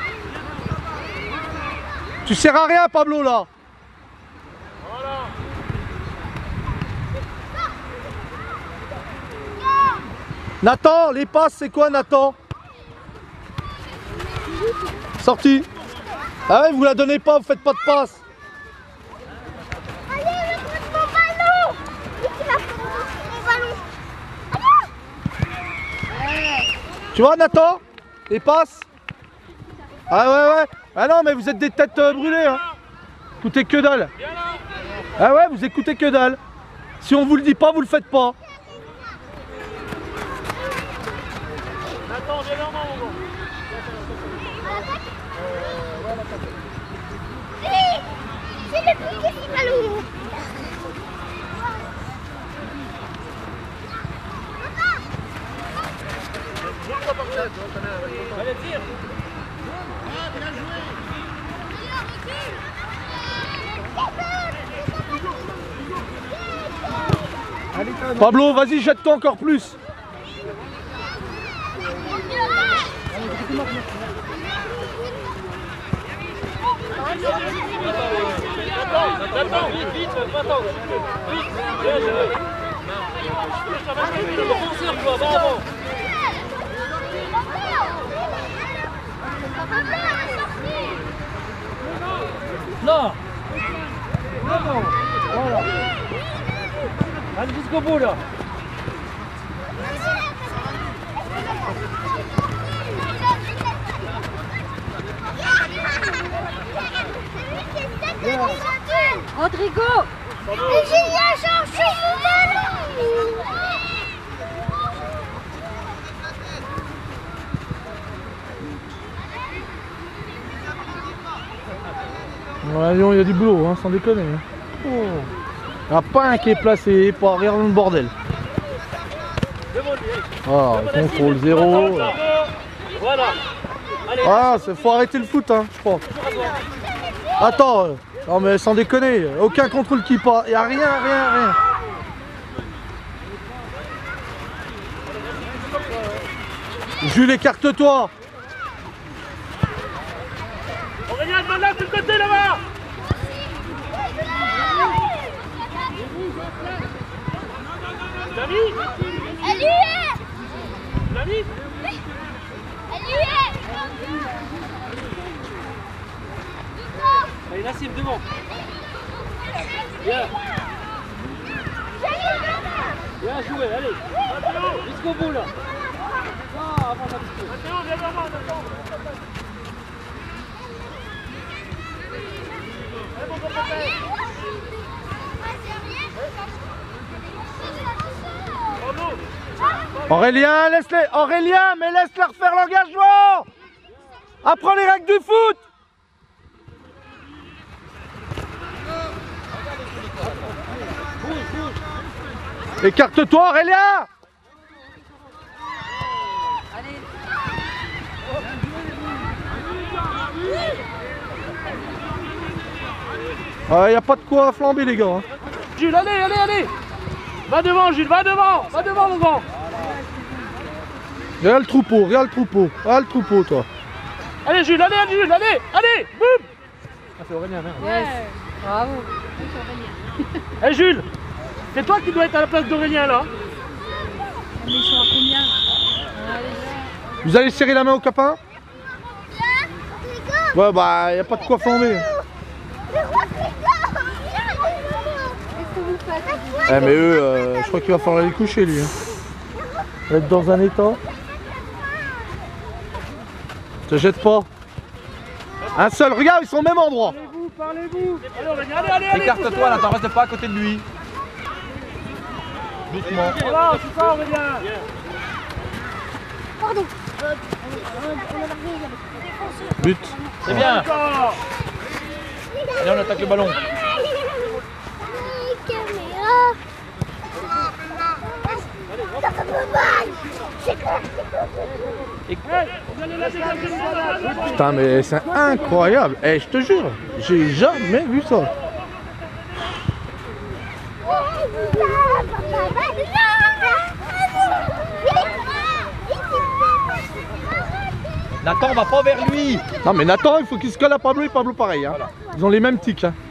Tu sers à rien, Pablo, là. Voilà. Nathan, les passes, c'est quoi, Nathan? Sorti. Ah ouais, vous la donnez pas, vous faites pas de passe. Allez, le mon ballon. Et tu vas prendre mon ballon. Tu vois Nathan? Les passes. Ah ouais. Ah non mais vous êtes des têtes brûlées hein. Écoutez que dalle. Ah ouais, vous écoutez que dalle. Si on vous le dit pas, vous le faites pas. Attends, viens vers moi, mon gars. C'est le plus petit ballon. Allez, tire. Pablo, vas-y, jette-toi encore plus. Attends, vite, attends. Vite, bien joué. Défenseur, toi, bravo. Non. Voilà. Allez jusqu'au bout là. Rodrigo. J'ai bien cherché mon ballon. Ouais, Lyon, il y a du boulot, hein, sans déconner. Oh. Il n'y a pas un qui est placé, pas rien dans le bordel. Ah, contrôle 0. Voilà. Allez. Ah, faut arrêter le foot, hein, je crois. Attends, non mais sans déconner, aucun contrôle qui part, il n'y a rien. Jules, écarte-toi. Aurélien, demande là, de le côté là-bas. L'ami. Elle y est. L'ami. Elle y est. Allez, Nassim, devant. Bien. Bien joué, allez. Jusqu'au bout là. Ah, avant la biscuit. Mathéo, viens vers moi, attends. Allez, mon copain. Aurélien, laisse-les. Aurélien, mais laisse-leur faire l'engagement. Apprends les règles du foot. Écarte-toi, Aurélien. Il n'y a pas de quoi flamber les gars. Hein. Jules, allez. Va devant, Jules, va devant, mon grand. Regarde le troupeau, Regarde le troupeau, toi. Allez, Jules, allez, boum. Ah, c'est Aurélien, merde. Yes. Bravo. Allez, Jules, c'est toi qui dois être à la place d'Aurélien, là. Mais ils sont à combien? Vous allez serrer la main au copain? Ouais, bah, y a pas de quoi flamber. Qu'est-ce que vous faites? Eh, mais eux, je crois qu'il va falloir les coucher, lui. Hein. Il va être dans un état. Te jette pas. Un seul, regarde, ils sont au même endroit. Parlez-vous. Allez, Aurélien, allez. Écarte-toi, Nathan, reste pas à côté de lui. Doucement. Voilà, c'est ça, Aurélien. Pardon. But. C'est bien. Encore. Allez, on attaque le ballon. Vous allez la dégager de la balle. Putain, mais c'est incroyable. Eh, je te jure, j'ai jamais vu ça. Nathan, va pas vers lui. Non, mais Nathan, il faut qu'il se colle à Pablo et Pablo pareil. Hein. Ils ont les mêmes tics. Hein.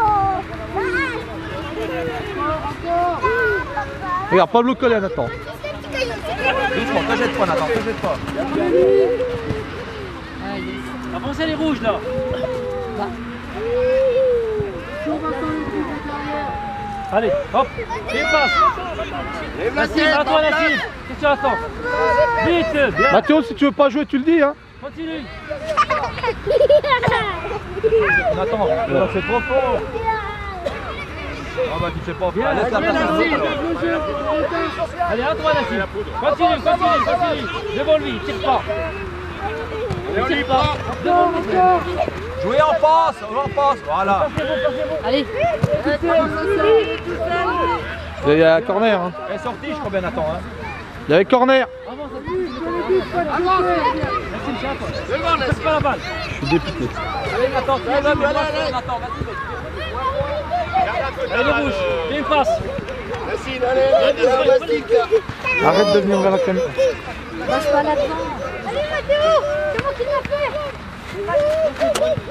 Regarde, Pablo collé à Nathan. Doucement, te jette pas, Nathan, te jette pas. Avancez les rouges là. Allez, hop, et passe. Nassim, à toi Nassim. Qu'est-ce que tu attends? Vite, bien. Mathéo, si tu veux pas jouer, tu le dis, hein. Continue. Attends, c'est trop fort. Ah bah tu sais pas, bien, laisse la place à l'autre. Allez, à toi Nassim. Continue. Devant lui, tire pas. Tire pas. Devant lui. Jouez en passe, voilà. Allez. Il y a corner, hein. Elle est sortie, je crois bien, Nathan. Hein. Il y avait corner. Laisse pas la balle. Je suis député. Allez Nathan, tu vas bien, Nathan, Allez, le rouge, fais une passe. Arrête de venir vers la caméra. Lâche pas là-dedans. Allez Mathéo, c'est moi qui l'ai fait.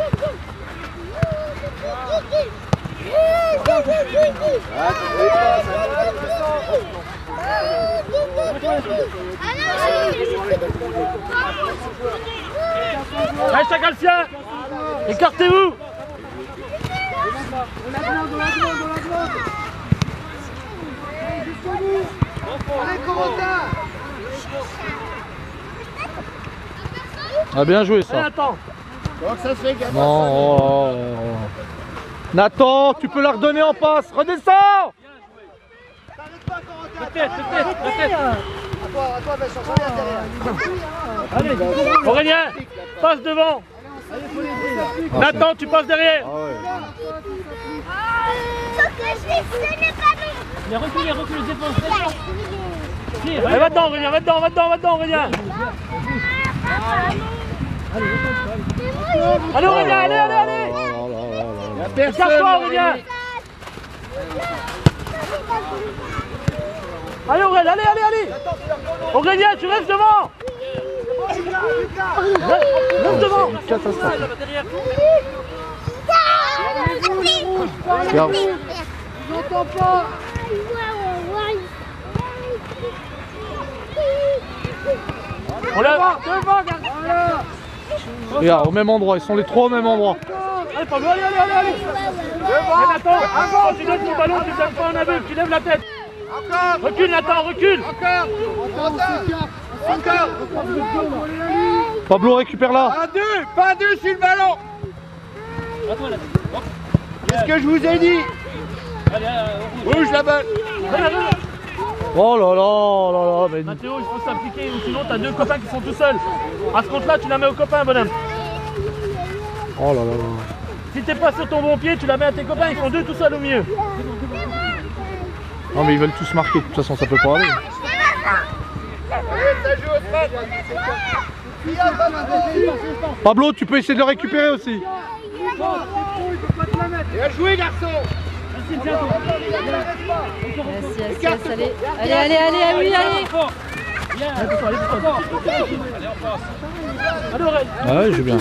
Allez, chacun le sien. Écartez-vous. Allez, Corentin. Ah, bien joué Allez, ça. attends. Donc ça se fait gamin. Non. Nathan, tu peux la redonner en passe. Redescends. T'arrêtes pas, Corentin. Tête. À toi, Vincent, ça vient derrière. Allez, Aurélien, passe devant. Nathan, tu passes derrière. Ah ouais. Sauf que je vais sonner pas bon. Mais recule, défense. Allez, va dedans, Aurélien. Allez, Aurélien, allez. Écarte-toi, Aurélien. Allez, Aurélien, allez. Aurélien, tu restes devant. Reste devant. Catastrophe. Regarde. On l'a. Regarde, au même endroit. Ils sont les trois au même endroit. Allez, Pablo, allez. Et Nathan, quand tu donnes ton ballon, tu ne donnes pas en aveugle, tu lèves la tête. Recule, Nathan, recule. Encore. Pablo, récupère-la. Pas deux sur le ballon. Qu'est-ce que je vous ai dit? Bouge la balle. Oh là, mais... Mathéo, il faut s'appliquer, ou sinon t'as deux copains qui sont tout seuls. À ce compte-là, tu la mets aux copains, bonhomme. Oh là. Si t'es pas sur ton bon pied, tu la mets à tes copains, ils font deux tout seuls au milieu. Non mais ils veulent tous marquer, de toute façon ça peut pas aller. Pablo, tu peux essayer de le récupérer aussi. Bien joué, garçon. Yes, allez, oui, allez. Allez, Aurélien. Ah ouais, je joue bien.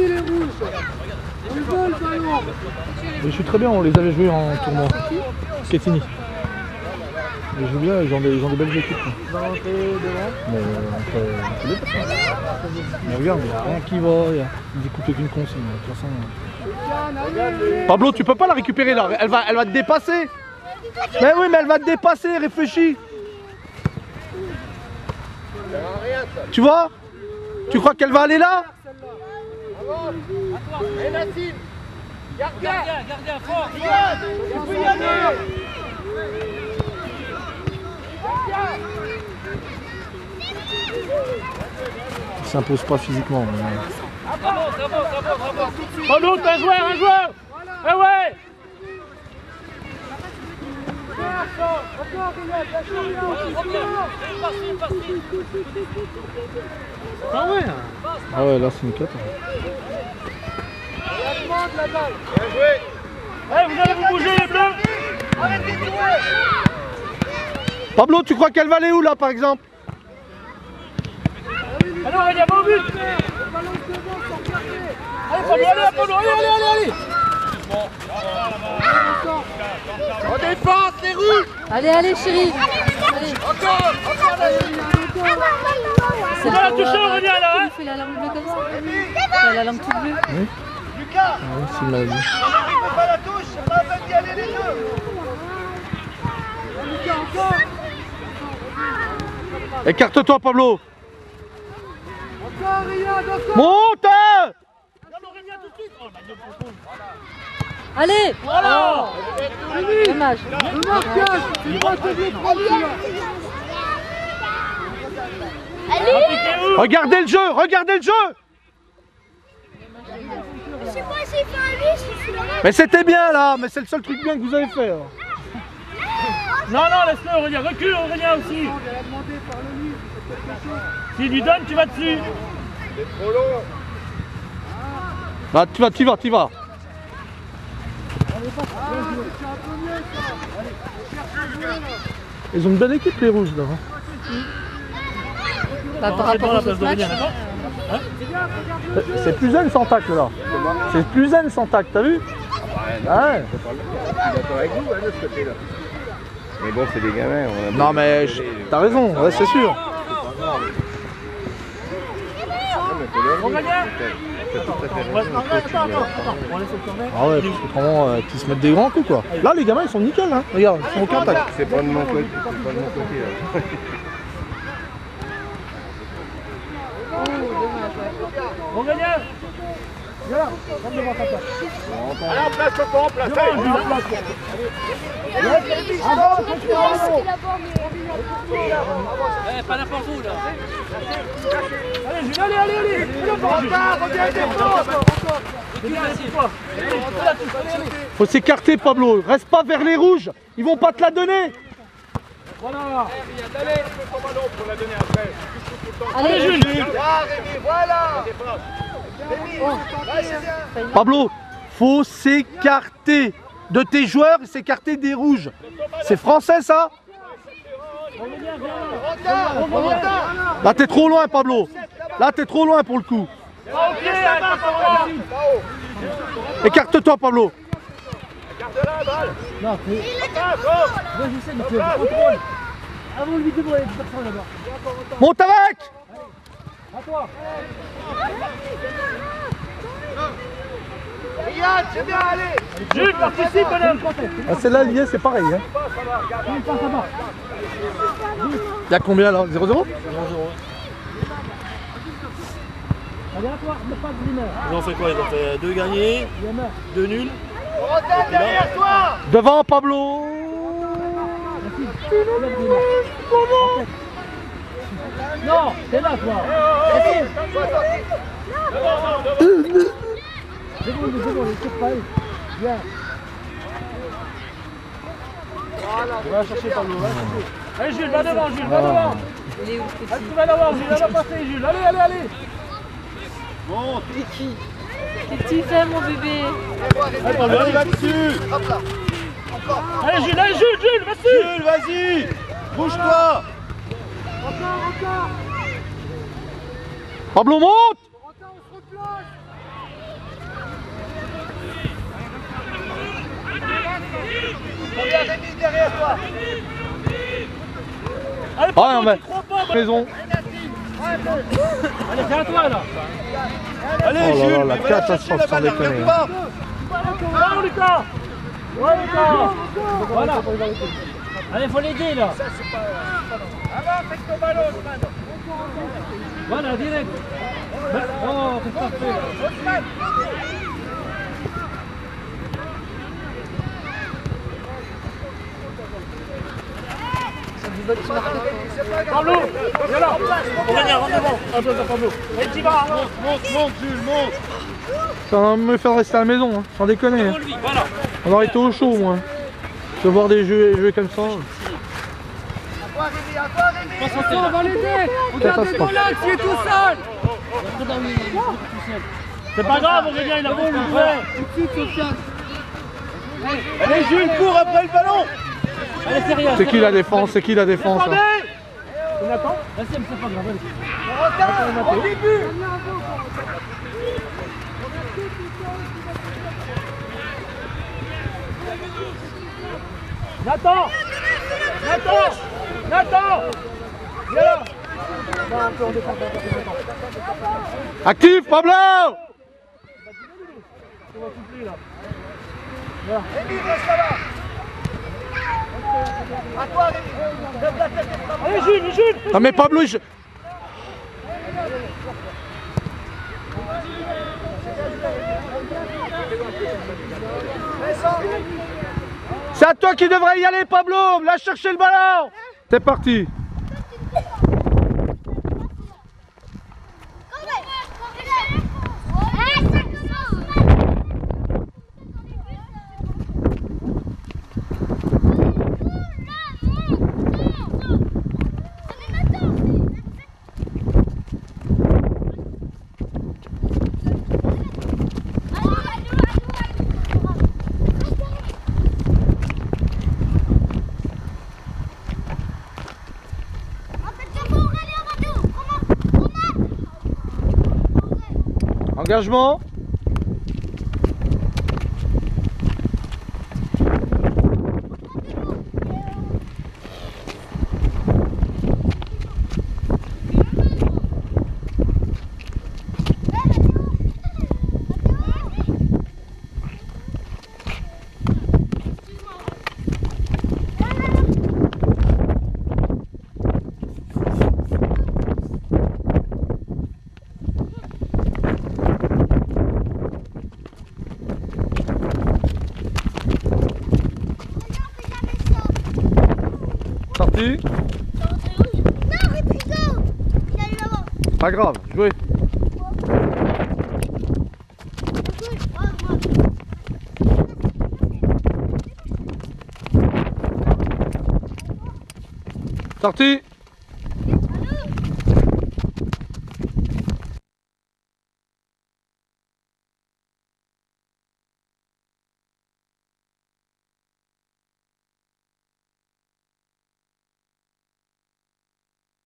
Je suis très bien, on les avait joués en tournoi. Ketini. Ils jouent bien, ils ont des belles équipes. Mais regarde, il n'y a rien qui va, ils n'écoutent aucune consigne. De toute façon... Pablo, tu peux pas la récupérer là, elle va te dépasser. Mais oui, mais elle va te dépasser, réfléchis. Tu vois? Tu crois qu'elle va aller là? Et Nassim. Gardien, fort. Il peut y aller. Il s'impose pas physiquement. Pablo, t'es un joueur. Eh ouais. Ah ouais, là c'est une cata. Bien joué. Eh, vous allez vous bouger les bleus. Arrêtez de jouer. Pablo, tu crois qu'elle va aller où là par exemple? Allez, Aurélien, va au but. Allez, Pablo, allez. En défense, les rouges. Allez, chérie. Encore Nassim. C'est On va la toucher, Aurélien, là, hein. Il fait la langue bleue comme ça. Il a la langue toute bleue. Lucas. C'est mal dit. On n'arrive pas à la touche, on a besoin d'y aller les deux. Écarte-toi, Pablo. Monte. Allez. Voilà. Dommage. Regardez le jeu, regardez le jeu. Je sais pas s'il fait un lui, je suis là. Mais c'était bien là, mais c'est le seul truc bien que vous avez fait. Alors. Non, non, laisse-le, Aurélien. Recule, Aurélien aussi. S'il lui donne, tu vas dessus. C'est trop long. Là, tu vas. Ils ont une belle équipe les rouges là. Bah, par rapport aux autres matchs. C'est plus zen sans tacle là. C'est plus zen sans tacle, t'as vu? Ouais. Je suis d'accord avec vous, de ce côté-là. Mais bon, c'est des gamins. Non mais t'as raison, ouais, c'est sûr. Aurélien. Ah ouais, parce que comment qu'ils se mettent des grands coups quoi. Là les gamins ils sont nickel hein. Regarde, ils sont au contact. C'est pas de mon côté, là. Aurélien. Viens là, rentre devant ta place. Allez, en place, Coco, en place. Pas n'importe où là. Allez, Jules, allez. Faut s'écarter Pablo, reste pas vers les rouges, ils vont pas te la donner. Voilà. Allez, Jules. Ah, Rémi, voilà. Pablo, faut s'écarter de tes joueurs et s'écarter des rouges. C'est français ça? Là t'es trop loin Pablo. Là t'es trop loin pour le coup. Écarte-toi Pablo. Non, mais... Moi je sais, mais tu contrôle. Avant lui de voir les personnes là-bas. Monte avec. À toi. Riyad, c'est bien, allez. Jules, participe, madame. Ah, c'est là lié, c'est pareil. Hein. Il y a combien là? 0-0? 0-0. Allez à toi, ne pas de mineur. Ils ont fait quoi? Ils ont fait 2 gagnés, 2 nuls. Rotten derrière toi. Devant Pablo. Non, t'es là toi. C'est bon, les tire pas. Viens. Va chercher Pablo, va chercher. Allez Jules, va devant, Jules, va devant. Il est où ce Allez, petit? tu vas l'avoir, Jules, va passer Jules. Allez. Monte. Qu'est-ce que tu fais mon bébé? Allez, Pablo, allez là-dessus. Allez Jules, va dessus. Jules, vas-y. Bouge-toi. Pablo monte. Regarde Rémi derrière toi. Allez, Ah non mais tu crois pas, maison. Allez, c'est à toi là. Allez, Oh là là, Jules, la mais va catastrophe, chercher la sans balle, déconner, regarde hein. pas. Bravo Lucas. Ouais Lucas. Voilà. Allez, faut l'aider là. Avance avec ton ballon, Ousmane. Voilà, direct. Oh, qu'est-ce que t'as fait? Ousmane. Pablo, viens là. Aurélien, rentre devant. Un peu de Pablo. Et tu vas. Monte, Jules, monte. Ça va me faire rester à la maison, hein. Sans déconner. Hein. Voilà. On aurait été au chaud moi. De voir des jeux comme ça. À toi Rémi, à toi Rémi. On va l'aider. Catastrophe. Il est tout seul. C'est pas grave, Aurélien, il a bon le joueur. Allez, Jules, cours après le ballon. Allez, sérieux. C'est qui la défense? C'est qui la défense là? On attend. Vas-y, mais c'est pas grave. Rotten, au début. Nathan. Viens là. On défend. Actif Pablo. Rémi, reste là-bas. À toi, Rémi. Lève la tête et frappe. Allez, Jules. Ah mais Pablo, c'est à toi qui devrais y aller, Pablo. Là, chercher le ballon. C'est parti. Engagement. Sorti. Non, Ripico. Il a eu l'avant. Pas grave, jouez. Sorti.